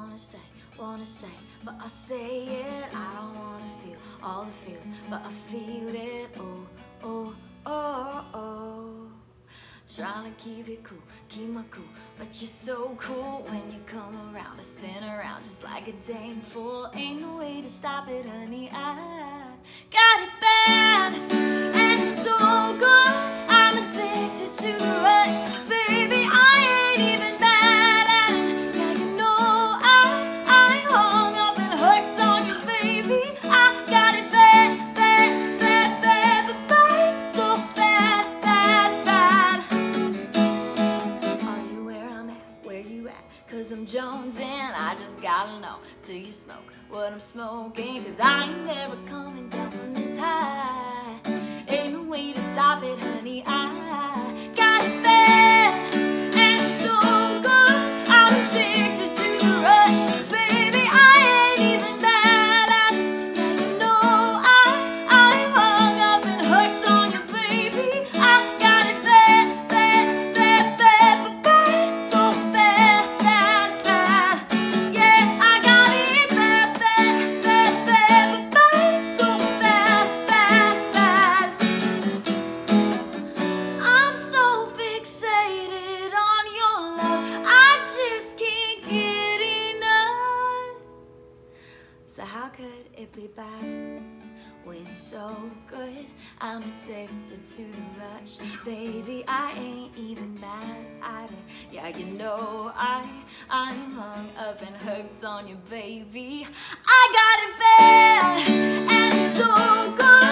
wanna say, but I say it. I don't wanna feel all the feels, but I feel it. Oh, oh, oh, oh. Trying to keep it cool, keep my cool, but you're so cool when you come around. I spin around just like a dang fool. Ain't no way to stop it, honey. I got it bad, and it's so good. I'm addicted to the rush, baby. I ain't even mad at it. Yeah, you know I hung up and hooked on you, baby. I got it bad, bad, bad, bad, bad, bad, so bad, bad, bad. Are you where I'm at? Where you at? 'Cause I'm jonesing. I just gotta know, do you smoke what I'm smoking? 'Cause I ain't never coming down from this high. Ain't no way to stop it, honey. I got it bad, and it's so good. I'm addicted to the rush, baby. I ain't even mad at it. Yeah, you know I hung up and hooked on you, baby. I got it bad, bad, bad, bad, bad, bad, so bad, bad, bad. Yeah, I got it bad, bad, bad, bad, bad, bad, so bad, bad, bad. I'm so fixated on your love, I just can't get enough. So how could it be bad when you're so good? I'm addicted to the rush, baby. I ain't even mad at it. Yeah, you know I'm hung up and hooked on you, baby. I got it bad, and it's so good.